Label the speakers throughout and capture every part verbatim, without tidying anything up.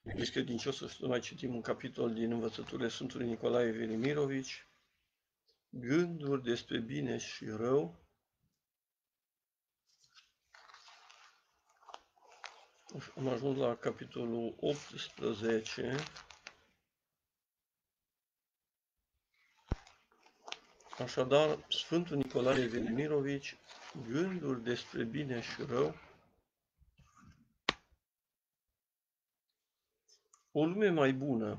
Speaker 1: Iubiți credincioși, să mai citim un capitol din învățăturile Sfântului Nicolae Velimirovici, gânduri despre bine și rău. Am ajuns la capitolul optsprezece. Așadar, Sfântul Nicolae Velimirovici, gânduri despre bine și rău. O lume mai bună.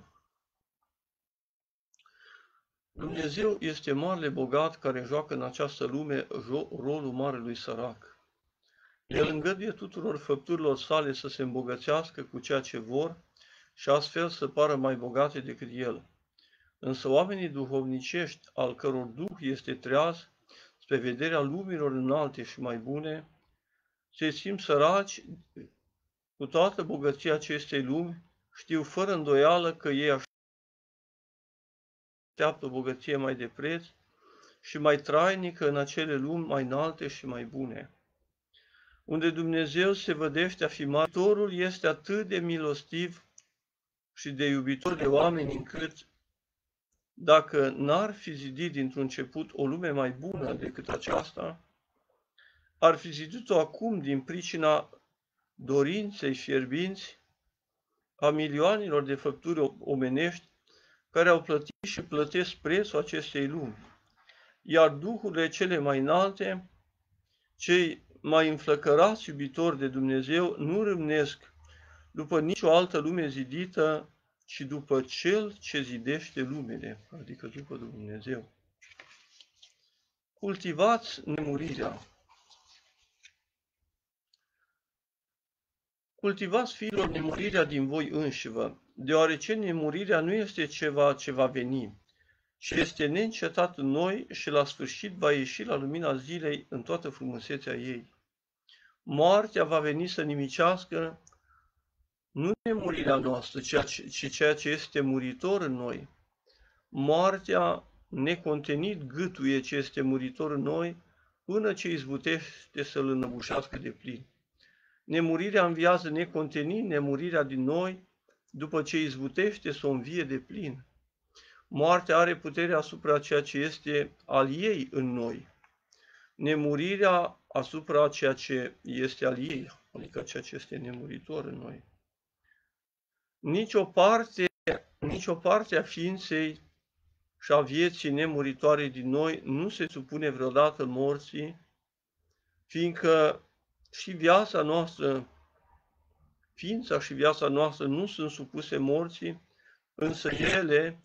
Speaker 1: Dumnezeu este marele bogat care joacă în această lume rolul marelui sărac. El îngăduie tuturor făpturilor sale să se îmbogățească cu ceea ce vor și astfel să pară mai bogate decât el. Însă oamenii duhovnicești, al căror duh este treaz spre vederea lumilor înalte și mai bune, se simt săraci cu toată bogăția acestei lumi, știu fără îndoială că ei așteaptă o bogăție mai de preț și mai trainică în acele lumi mai înalte și mai bune. Unde Dumnezeu se vădește a fi Mântuitorul, este atât de milostiv și de iubitor de oameni încât, dacă n-ar fi zidit dintr-un început o lume mai bună decât aceasta, ar fi zidit-o acum din pricina dorinței fierbinți a milioanelor de făpturi omenești care au plătit și plătesc prețul acestei lumi. Iar duhurile cele mai înalte, cei mai înflăcărați iubitori de Dumnezeu, nu râvnesc după nicio altă lume zidită, ci după Cel ce zidește lumele, adică după Dumnezeu. Cultivați nemurirea. Cultivați, fiilor, nemurirea din voi înșivă, deoarece nemurirea nu este ceva ce va veni, ci este neîncetat în noi și la sfârșit va ieși la lumina zilei în toată frumusețea ei. Moartea va veni să nimicească nu nemurirea noastră, ci ceea ce este muritor în noi. Moartea necontenit gâtuie ce este muritor în noi, până ce izbutește să-l înăbușească de plin. Nemurirea înviază necontenit nemurirea din noi, după ce izbutește să o învie de plin. Moartea are putere asupra ceea ce este al ei în noi. Nemurirea asupra ceea ce este al ei, adică ceea ce este nemuritor în noi. Nici o parte, nici o parte a ființei și a vieții nemuritoare din noi nu se supune vreodată morții, fiindcă și viața noastră, ființa și viața noastră nu sunt supuse morții, însă ele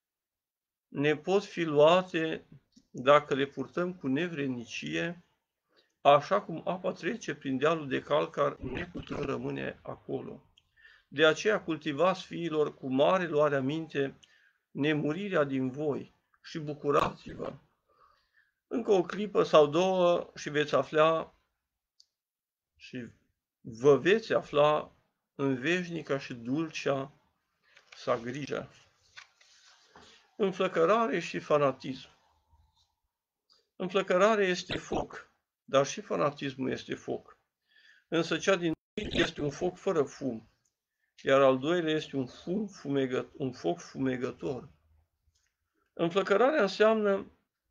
Speaker 1: ne pot fi luate dacă le purtăm cu nevrednicie, așa cum apa trece prin dealul de calcar, neputând rămâne acolo. De aceea cultivați, fiilor, cu mare luare aminte nemurirea din voi și bucurați-vă. Încă o clipă sau două și veți afla și vă veți afla în veșnica și dulcea sa grijă. Înflăcărare și fanatism. Înflăcărarea este foc, dar și fanatismul este foc. Însă cea din tâi este un foc fără fum, iar al doilea este un, fum fumegă, un foc fumegător. Înflăcărarea înseamnă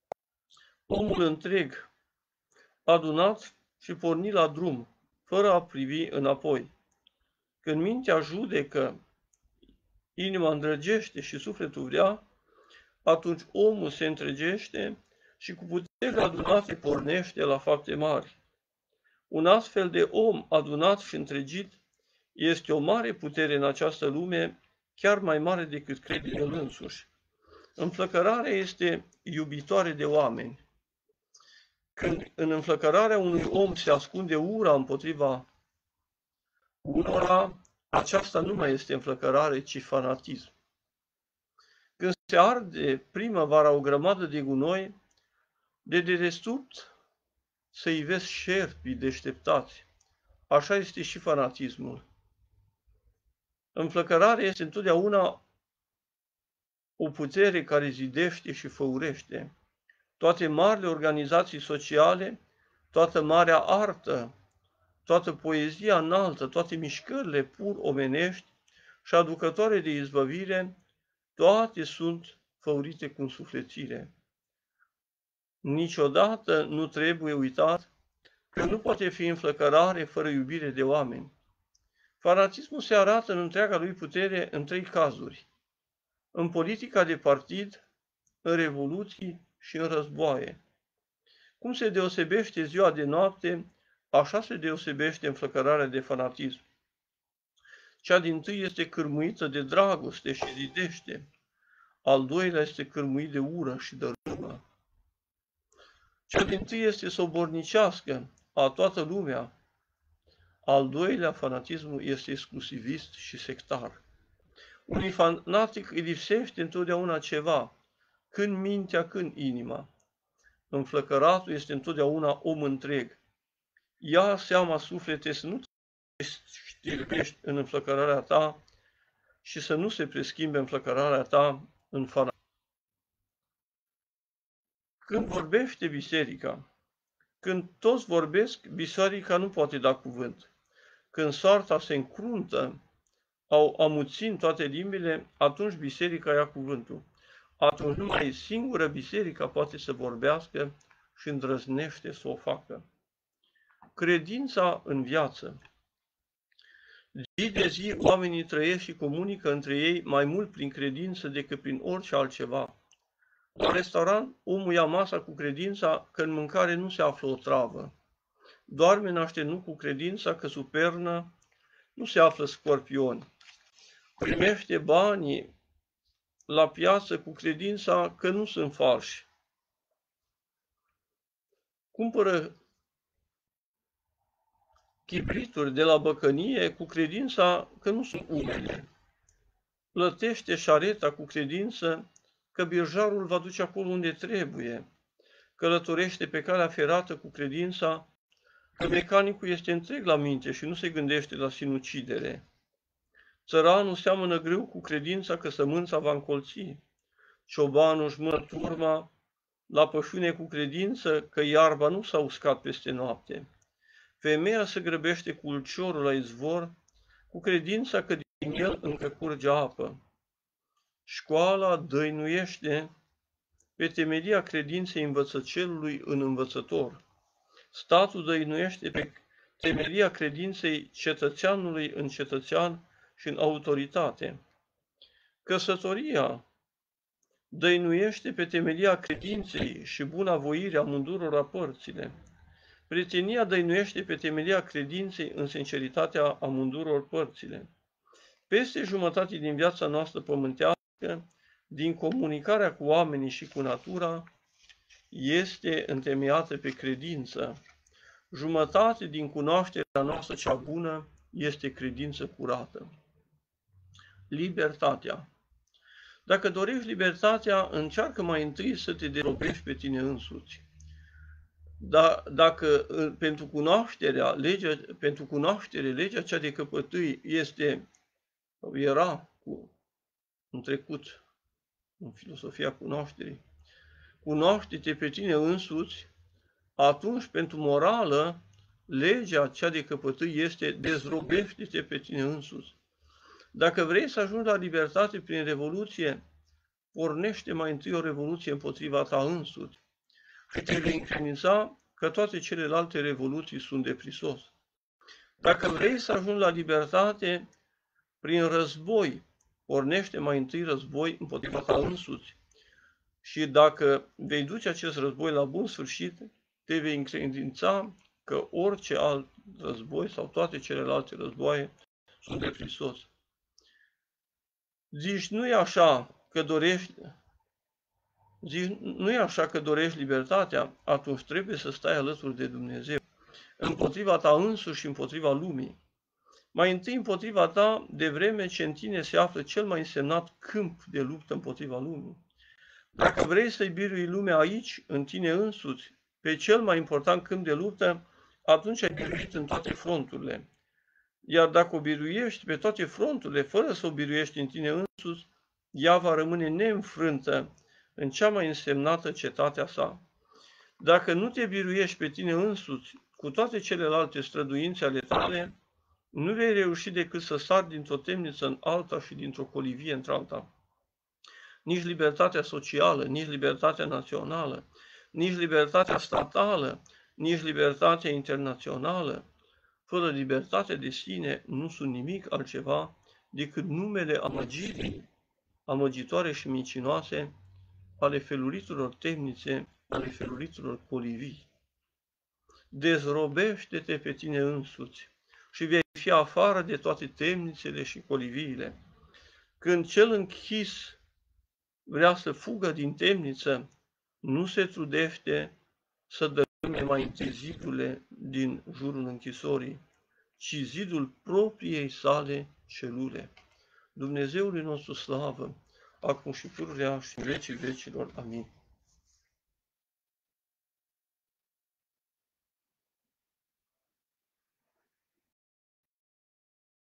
Speaker 1: omul întreg, adunat și pornit la drum, fără a privi înapoi. Când mintea judecă, inima îndrăgește și sufletul vrea, atunci omul se întregește și cu putere adunate pornește la fapte mari. Un astfel de om adunat și întregit este o mare putere în această lume, chiar mai mare decât crede el însuși. Înflăcărarea este iubitoare de oameni. Când în înflăcărarea unui om se ascunde ura împotriva unora, aceasta nu mai este înflăcărare, ci fanatism. Când se arde primăvara o grămadă de gunoi, de dedesubt să ivesc șerpii deșteptați. Așa este și fanatismul. Înflăcărarea este întotdeauna o putere care zidește și făurește. Toate marile organizații sociale, toată marea artă, toată poezia înaltă, toate mișcările pur omenești și aducătoare de izbăvire, toate sunt făurite cu însuflețire. Niciodată nu trebuie uitat că nu poate fi înflăcărare fără iubire de oameni. Fanatismul se arată în întreaga lui putere în trei cazuri: în politica de partid, în revoluții și în războaie. Cum se deosebește ziua de noapte, așa se deosebește înflăcărarea de fanatism. Cea dintâi este cârmuită de dragoste și zidește, al doilea este cârmuit de ură și dărâmă. Cea dintâi este sobornicească, a toată lumea. Al doilea, fanatismul, este exclusivist și sectar. Unui fanatic îi lipsește întotdeauna ceva, când mintea, când inima. Înflăcăratul este întotdeauna om întreg. Ia seama, suflete, să nu te știrbești în înflăcărarea ta și să nu se preschimbe înflăcărarea ta în fanatism. Când vorbește biserica, când toți vorbesc, biserica nu poate da cuvânt. Când soarta se încruntă, au amuțin toate limbile, atunci biserica ia cuvântul. Atunci numai singură biserica poate să vorbească și îndrăznește să o facă. Credința în viață. Zi de zi oamenii trăiesc și comunică între ei mai mult prin credință decât prin orice altceva. La restaurant, omul ia masa cu credința că în mâncare nu se află o travă. Doarme în așternut cu credința că sub pernă nu se află scorpioni. Primește banii la piață cu credința că nu sunt falși. Cumpără chibrituri de la băcănie cu credința că nu sunt umede. Plătește șareta cu credință că birjarul va duce acolo unde trebuie. Călătorește pe calea ferată cu credința că mecanicul este întreg la minte și nu se gândește la sinucidere. Țăranul seamănă greu cu credința că sămânța va încolți. Ciobanul își mână turma la pășune cu credință că iarba nu s-a uscat peste noapte. Femeia se grăbește cu ulciorul la izvor cu credința că din el încă curge apă. Școala dăinuiește pe temelia credinței învățăcelului în învățător. Statul dăinuiește pe temelia credinței cetățeanului în cetățean și în autoritate. Căsătoria dăinuiește pe temelia credinței și bunavoirea amândurora părțile. Prietenia dăinuiește pe temelia credinței în sinceritatea amânduror părțile. Peste jumătate din viața noastră pământească, din comunicarea cu oamenii și cu natura, este întemeiată pe credință. Jumătate din cunoașterea noastră cea bună este credință curată. Libertatea. Dacă dorești libertatea, încearcă mai întâi să te derobești pe tine însuți. Da, dacă pentru cunoașterea, legea, pentru cunoaștere, legea cea de căpătâi este, era cu, în trecut, în filosofia cunoașterii, cunoaște-te pe tine însuți, atunci pentru morală, legea cea de căpătâi este dezrobește-te pe tine însuți. Dacă vrei să ajungi la libertate prin revoluție, pornește mai întâi o revoluție împotriva ta însuți și te vei încredința că toate celelalte revoluții sunt de prisos. Dacă vrei să ajungi la libertate prin război, pornește mai întâi război împotriva ta însuți. Și dacă vei duce acest război la bun sfârșit, te vei încredința că orice alt război sau toate celelalte războaie sunt de prisos. Zici, nu e așa că dorești, zici, nu e așa că dorești libertatea, atunci trebuie să stai alături de Dumnezeu, împotriva ta însuși și împotriva lumii. Mai întâi împotriva ta, de vreme ce în tine se află cel mai însemnat câmp de luptă împotriva lumii. Dacă vrei să-i birui lumea aici, în tine însuți, pe cel mai important câmp de luptă, atunci ai biruit în toate fronturile. Iar dacă o biruiești pe toate fronturile, fără să o biruiești în tine însuți, ea va rămâne neînfrântă în cea mai însemnată cetatea sa. Dacă nu te biruiești pe tine însuți cu toate celelalte străduințe ale tale, Nu vei reuși decât să sari dintr-o temniță în alta și dintr-o colivie într-alta. Nici libertatea socială, nici libertatea națională, nici libertatea statală, nici libertatea internațională, fără libertate de sine, nu sunt nimic altceva decât numele amăgirii, amăgitoare și mincinoase, ale feluritelor temnițe, ale feluritelor colivii. Dezrobește-te pe tine însuți și vei fi afară de toate temnițele și coliviile. Când cel închis vrea să fugă din temniță, nu se trudește să dărâme mai întâi zidurile din jurul închisorii, ci zidul propriei sale celule. Dumnezeului nostru slavă, acum și pururea și în vecii vecilor. Amin.